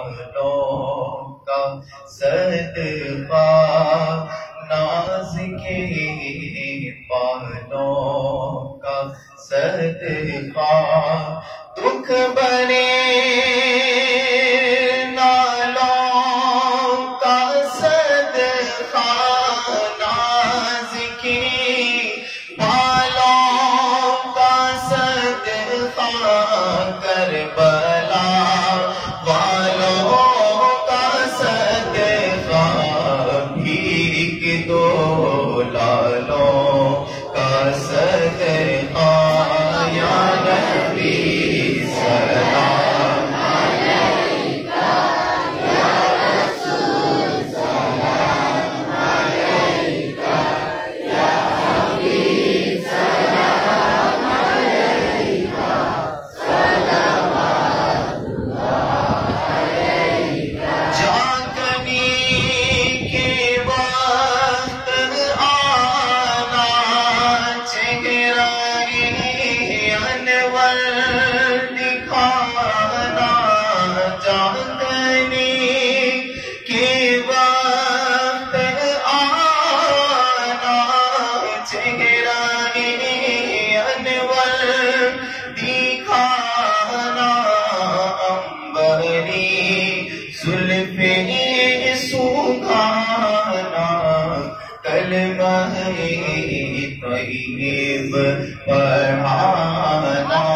بالوں کا صدقہ، ناز کے بالوں کا صدقہ، دکھ بنے نالوں کا صدقہ، ناز کے بالوں کا صدقہ، کربلا والوں کا صدقہ، بھیک دو لالوں کا صدقہ، یا نبی سلام علیکہ، یا رسول سلام علیکہ، یا حبیب سلام علیکہ، صلوات اللہ علیکہ۔ جاگنے کے وقت آنا، چہرہ انور دکھانا، جاگنے کے وقت آنا، چہرہ انور دکھانا، امبری زلفیں سکھانا، کلمہ طیب پڑھانا،